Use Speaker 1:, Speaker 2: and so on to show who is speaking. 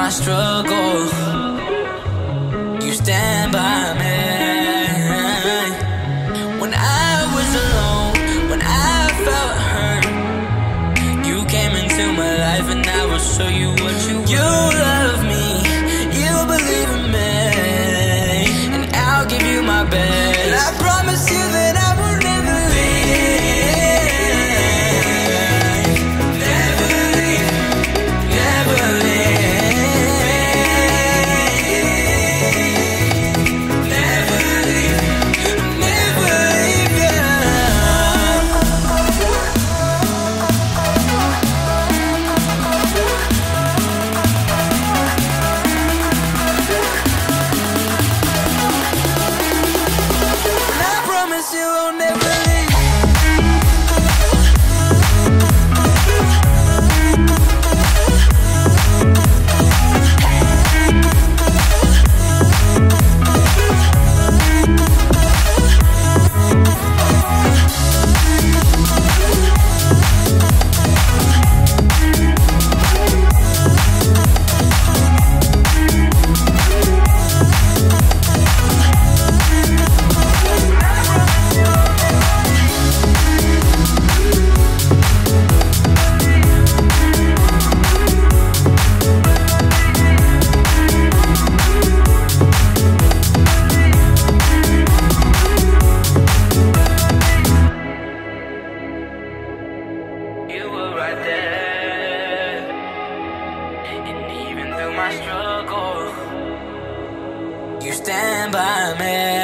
Speaker 1: my struggle, you stand by me. When I was alone, when I felt hurt, you came into my life and I will show you what you were. You love me, you believe in me, and I'll give you my best. And I promise you that I will never leave. Never leave, never leave. Never leave, never leave, and I promise you I'll never leave. You were right there, and even through my struggle, you stand by me.